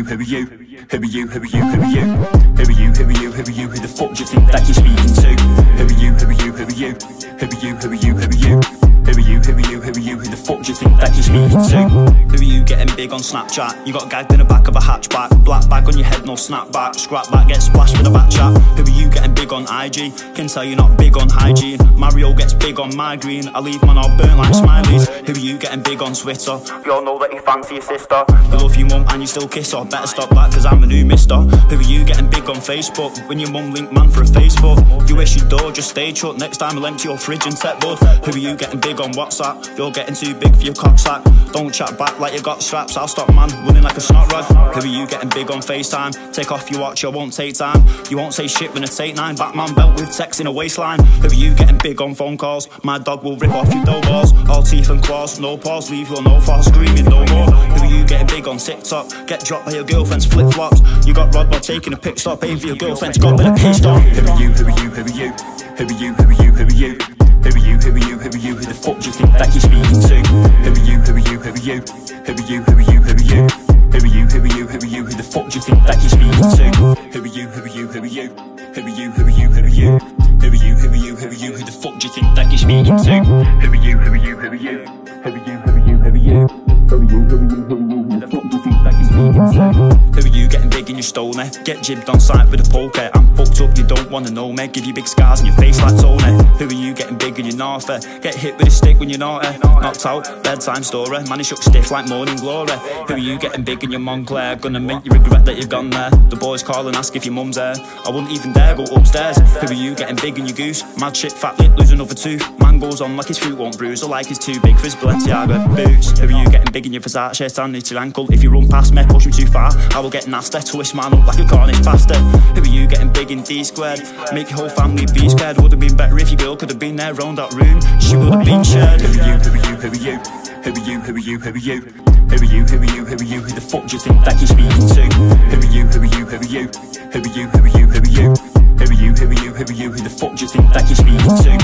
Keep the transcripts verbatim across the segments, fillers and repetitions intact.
you, who are you? Who are you, who are you, who are you? Who are you, who are you, who are you? Who the fuck do you think that you're speaking to? Who are you, who are you, who are you? Who are you, who are you, who are you? Who are you, who are you, who are you? Who the fuck do you think that you're speaking to? Who are you getting big on Snapchat? You got gagged in the back of a hatchback. Black bag on your head, no snapback. Scrap back, get splashed with a back chat. Who are you getting big on I G? Can tell you're not big on hygiene. Mario gets big on my green. I leave man all burnt like smileys. Who are you getting big on Twitter? You all know that you fancy your sister. You love your mum and you still kiss her. Better stop that cause I'm a new mister. Who are you getting big on Facebook? When your mum linked man for a Facebook. You wish your door just stayed shut. Next time I'll empty your fridge and set bud. Who are you getting big on WhatsApp? You're getting too big for your cocksack. Don't chat back like you got straps. I'll stop man running like a snot rod. Who are you getting big on FaceTime? Take off your watch, I won't take time. You won't say shit when I take nine. Batman belt with text in a waistline. Who are you getting big on phone calls? My dog will rip off your dough balls. All teeth and claws, no pause. Leave your no false screaming no more. Who are you getting big on TikTok? Get dropped by your girlfriend's flip flops. You got robbed while taking a pic stop. Aim for your girlfriend's got with a pay stop. Who are you, who are you, who are you? Who are you, who are you, who are you? Who are you, who are you, who are you? Who the fuck do you think that you're speaking to? Who are you, who are you, who are you? Who are you, who are you, who are you? Who are you, who are you, who are you? Who the fuck do you think that you're speaking to? Who are you, who are you, who are you? Who are you, who are you, who are you? Who are you, who are you, who are you? Who the fuck do you think that you're speaking to? Who are you, who are you, who are you? Who are you, who are you, who are you? Who are you, who are you, who are you? Who the fuck do you think that you're speaking to? Who are you getting big in your stoner? Get jibbed on sight with a poker. I'm fucked up, you don't wanna know me. Give you big scars on your face like Tony. Who are you getting big in your norther? Get hit with a stick when you're naughty. Knocked out, bedtime story. Man, he shook stiff like morning glory. Who are you getting big in your Montclair? Gonna make you regret that you've gone there. The boys call and ask if your mum's there. I wouldn't even dare go upstairs. Who are you getting big in your goose? Mad shit, fat lip, lose another tooth. Man goes on like his fruit won't bruise, or like he's too big for his Balenciaga boots. Who are you getting big in your Versace? Stand to your ankle. If you run past me, push me too far, I will get nasty. Twist man up like a Cornish pasta. Who are you getting big in D squared? Make your whole family be scared. Would have been better if your girl could have been there round that room. She would have been shared. Who are you, who are you, who are you? Who are you, who are you, who are you? Who are you, who are you, who are you? Who the fuck do you think that you're speaking to? Who are you, who are you, who are you? Who are you, who are you, who are you? Who are you, who are you, who are you? Who the fuck do you think that you're speaking to?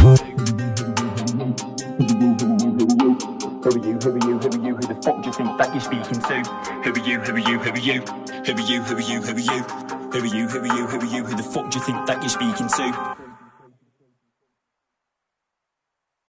Who are you, who are you, who are you? Who the fuck do you think that you're speaking to? Who are you, who are you, who are you? Who are you, who are you, who are you? Who are you, who are you, who are you? Who the fuck do you think that you're speaking to?